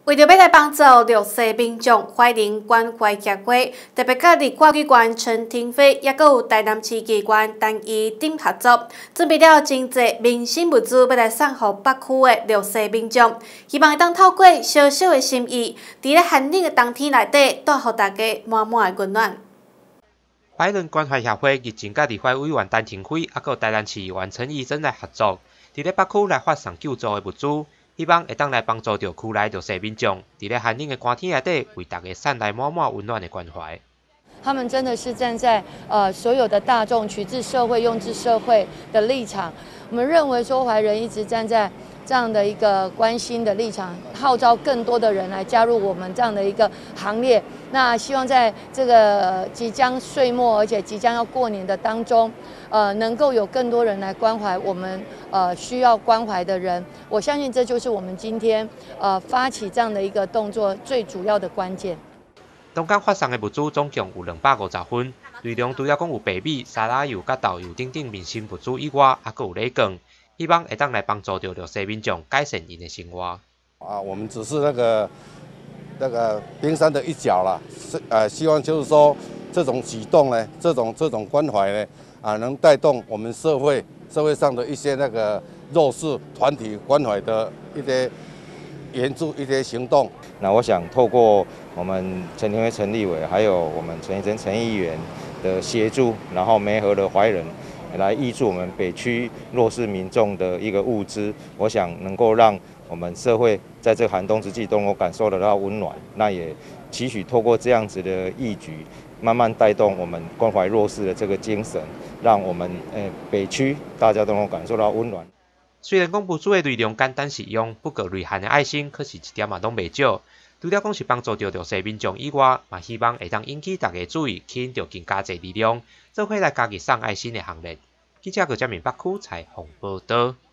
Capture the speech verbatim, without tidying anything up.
为着要来帮助弱势民众，怀宁关怀协会特别甲立法机关陈廷飞，也阁有台南市机关单一点合作，准备了真济民生物资要来送予北区的弱势民众，希望会当透过小小的心意，伫咧寒冷的冬天内底，带予大家满满的温暖。 怀宁关怀协会日前甲立法委员陈廷飞，也阁台南市议员陈义珍来合作，伫咧北区来发送救助的物资。 希望会当来帮助到区内弱势民众，伫咧寒冷的寒天内底，为大家送来满满温暖的关怀。 他们真的是站在呃所有的大众取之社会、用之社会的立场。我们认为说怀仁一直站在这样的一个关心的立场，号召更多的人来加入我们这样的一个行列。那希望在这个即将岁末，而且即将要过年的当中，呃，能够有更多人来关怀我们呃需要关怀的人。我相信这就是我们今天呃发起这样的一个动作最主要的关键。 东港发送的物资总共有两百五十份，内容除了讲有白米、沙拉油、甲豆油等等民生物资以外，还佫有礼券，希望会当来帮助到弱势民众改善因的生活。 啊，我们只是那个那个冰山的一角啦，是呃，希望就是说这种举动呢，这种这种关怀呢，啊，能带动我们社会社会上的一些那个弱势团体关怀的一些。 援助一些行动， 那我想透过我们陈廷辉陈立委，还有我们陈义珍陈议员的协助，然后媒合了怀仁来挹注我们北区弱势民众的一个物资，我想能够让我们社会在这个寒冬之际都能够感受得到温暖。那也期许透过这样子的义举，慢慢带动我们关怀弱势的这个精神，让我们呃北区大家都能够感受到温暖。 虽然讲物资的内容简单实用，不过内涵的爱心可是一点也拢袂少。除了讲是帮助到弱势民众以外，嘛希望会当引起大家注意，吸引到更加侪力量，做伙来加入送爱心的行列。记者郭嘉明北区采访报道。